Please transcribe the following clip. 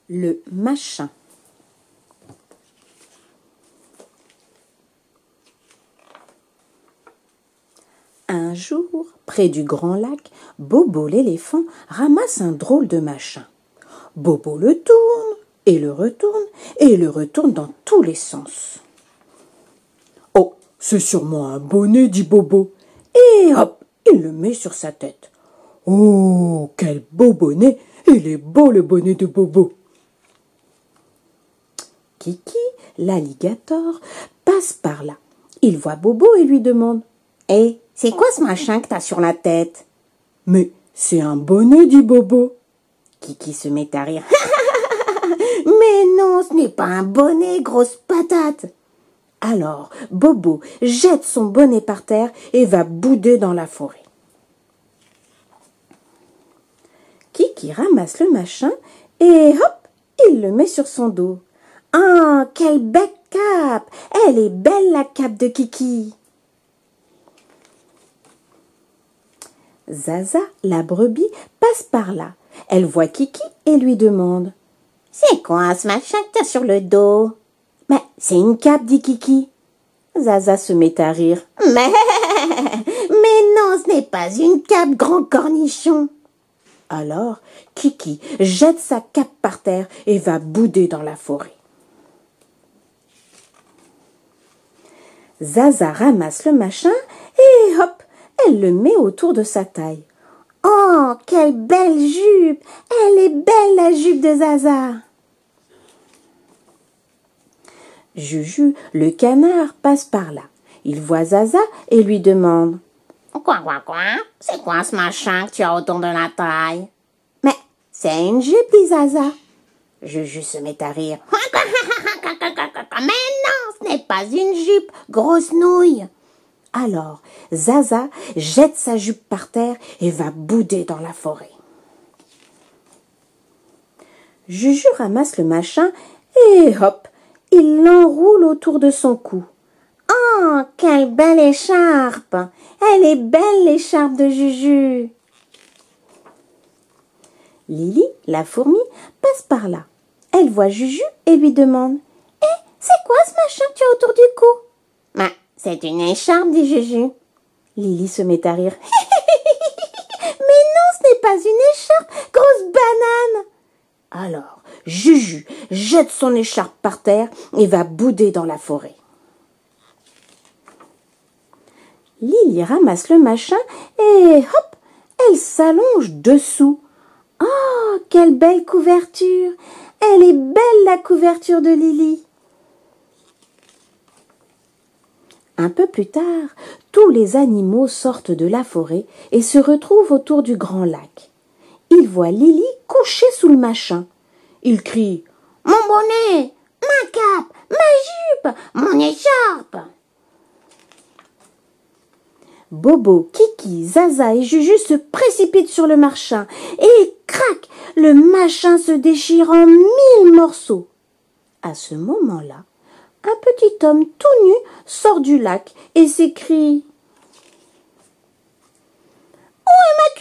Le machin. Un jour, près du grand lac, Bobo l'éléphant ramasse un drôle de machin. Bobo le tourne et le retourne et le retourne dans tous les sens. « Oh, c'est sûrement un bonnet, dit Bobo. Et hop, il le met sur sa tête. Oh, quel beau bonnet! Il est beau le bonnet de Bobo. Kiki, l'alligator, passe par là. Il voit Bobo et lui demande « Hé, c'est quoi ce machin que t'as sur la tête ?»« Mais c'est un bonnet, dit Bobo. » Kiki se met à rire. « Mais non, ce n'est pas un bonnet, grosse patate !» Alors, Bobo jette son bonnet par terre et va bouder dans la forêt. Kiki ramasse le machin et hop, il le met sur son dos. Ah, quelle belle cape! Elle est belle la cape de Kiki! Zaza, la brebis, passe par là. Elle voit Kiki et lui demande « C'est quoi ce machin que t'as sur le dos ?»« Mais c'est une cape, dit Kiki. » Zaza se met à rire. « Mais non, ce n'est pas une cape, grand cornichon !» Alors, Kiki jette sa cape par terre et va bouder dans la forêt. Zaza ramasse le machin et hop, elle le met autour de sa taille. Oh, quelle belle jupe! Elle est belle la jupe de Zaza! Juju, le canard, passe par là. Il voit Zaza et lui demande « Quoi? C'est quoi ce machin que tu as autour de la taille ?»« Mais c'est une jupe, dit Zaza. » Juju se met à rire. « Mais non, ce n'est pas une jupe, grosse nouille !» Alors, Zaza jette sa jupe par terre et va bouder dans la forêt. Juju ramasse le machin et hop, il l'enroule autour de son cou. Oh, quelle belle écharpe! Elle est belle l'écharpe de Juju! Lily, la fourmi, passe par là. Elle voit Juju et lui demande « Hé, c'est quoi ce machin que tu as autour du cou ?»« Ben, c'est une écharpe, dit Juju. » Lily se met à rire. « Mais non, ce n'est pas une écharpe, grosse banane !» Alors, Juju jette son écharpe par terre et va bouder dans la forêt. Lily ramasse le machin et hop, elle s'allonge dessous. Oh, quelle belle couverture! Elle est belle la couverture de Lily. Un peu plus tard, tous les animaux sortent de la forêt et se retrouvent autour du grand lac. Ils voient Lily couchée sous le machin. Ils crient « Mon bonnet, ma cape, ma jupe, mon écharpe !» Bobo, Kiki, Zaza et Juju se précipitent sur le machin et crac, le machin se déchire en 1000 morceaux. À ce moment-là, un petit homme tout nu sort du lac et s'écrie « Où est ma culotte ?»